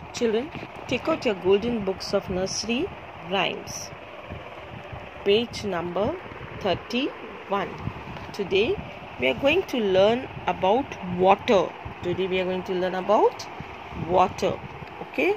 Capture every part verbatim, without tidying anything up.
Children, take out your golden books of nursery rhymes. Page number thirty-one. Today we are going to learn about water. Today we are going to learn about water. Okay?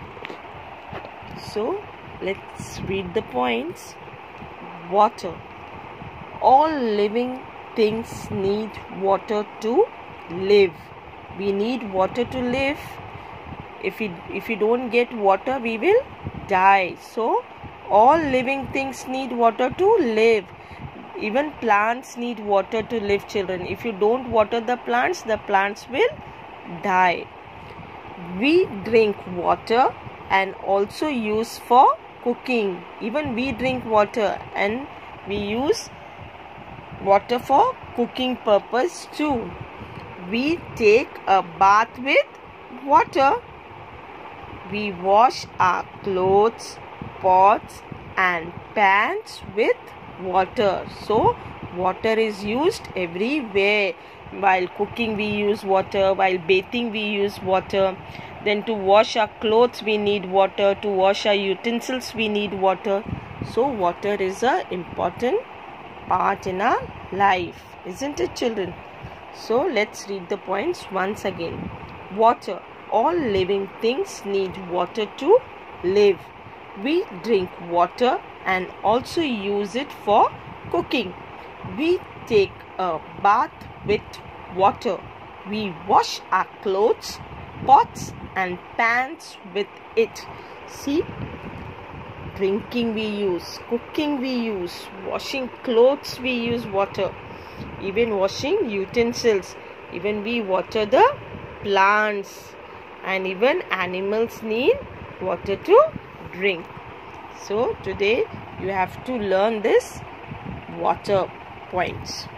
So let's read the points. Water. All living things need water to live. We need water to live. If we, if we don't get water, we will die. So, all living things need water to live. Even plants need water to live, children. If you don't water the plants, the plants will die. We drink water and also use for cooking. Even we drink water and we use water for cooking purpose too. We take a bath with water. We wash our clothes, pots and pans with water. So, water is used everywhere. While cooking we use water, while bathing we use water. Then to wash our clothes we need water, to wash our utensils we need water. So, water is an important part in our life, isn't it, children? So, let's read the points once again. Water. All living things need water to live. We drink water and also use it for cooking. We take a bath with water. We wash our clothes, pots and pans with it. See, drinking we use, cooking we use, washing clothes we use water. Even washing utensils. Even we water the plants. And even animals need water to drink. So today you have to learn this water points.